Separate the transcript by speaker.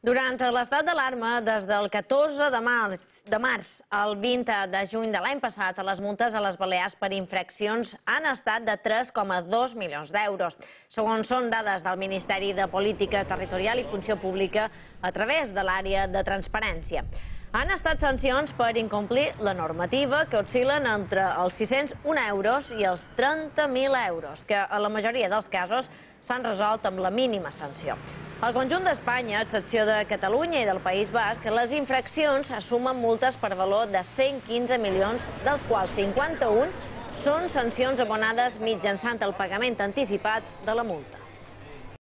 Speaker 1: Durant l'estat d'alarma, des del 14 de març al 20 de juny de l'any passat, les multes a les Balears per infraccions han estat de 3,2 milions d'euros. Segons són dades del Ministeri de Política Territorial i Funció Pública a través de l'àrea de transparència. Han estat sancions per incomplir la normativa que oscil·len entre els 601 euros i els 30.000 euros, que a la majoria dels casos s'han resolt amb la mínima sanció. Al conjunt d'Espanya, a excepció de Catalunya i del País Basc, les infraccions assumen multes per valor de 115 milions, dels quals 51 són sancions abonades mitjançant el pagament anticipat de la multa.